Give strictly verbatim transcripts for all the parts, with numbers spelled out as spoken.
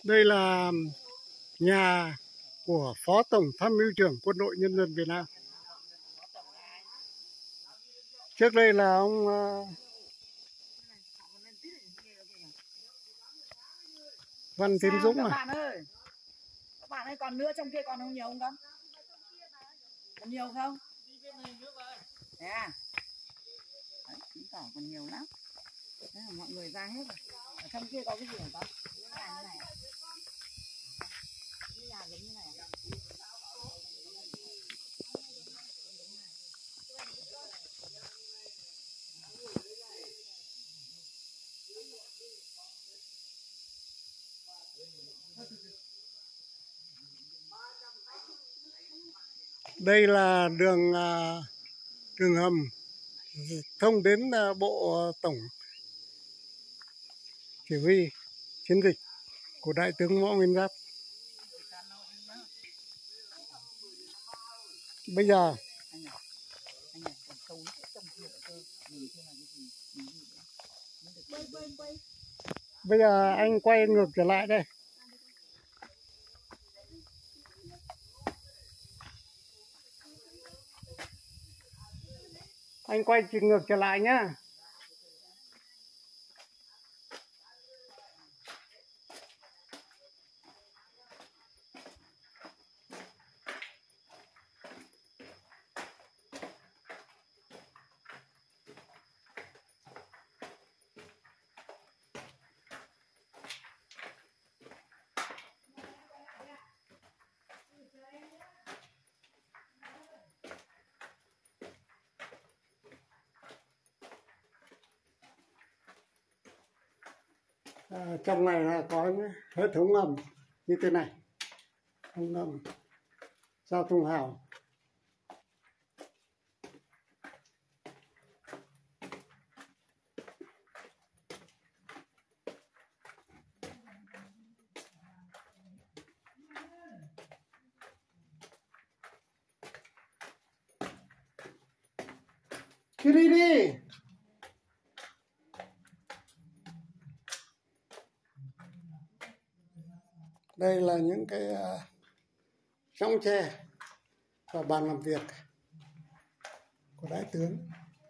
Đây là nhà của Phó Tổng Tham mưu trưởng Quân đội Nhân dân Việt Nam. Trước đây là ông uh, Văn Tiến Dũng các à. bạn ơi, các bạn ơi, còn nữa trong kia còn không nhiều không con? Còn nhiều không? Thế à? Đấy, chứng tỏ còn nhiều lắm. Thế là mọi người ra hết rồi. Ở trong kia có cái gì hả con? Nhà như này à? Cái nhà giống như này à? Đây là đường uh, đường hầm thông đến uh, bộ tổng chỉ huy chiến dịch của Đại tướng Võ Nguyên Giáp. Bây giờ bây giờ anh quay ngược trở lại đây. Anh quay ngược trở lại nhá. À, trong này là có hệ thống ngầm như thế này, thông ngầm giao thông hào. Cứ đi đi. Đây là những cái uh, chõng tre và bàn làm việc của đại tướng.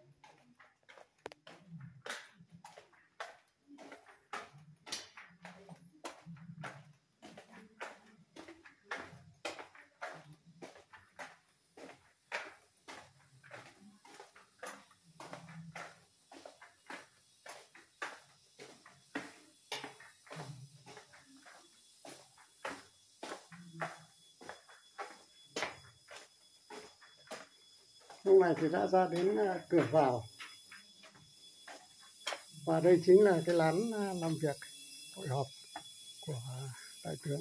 Lúc này thì đã ra đến cửa vào, và đây chính là cái lán làm việc hội họp của đại tướng.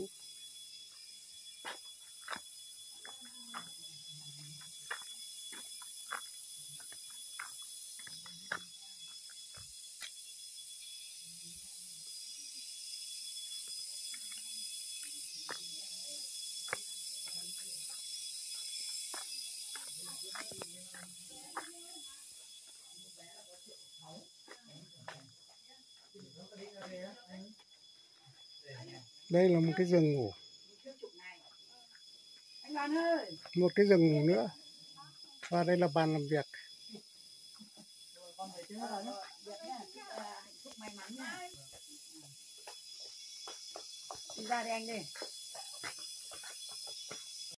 Đây là một cái giường ngủ, một cái giường ngủ nữa, và đây là bàn làm việc. Đi ra đi anh đi.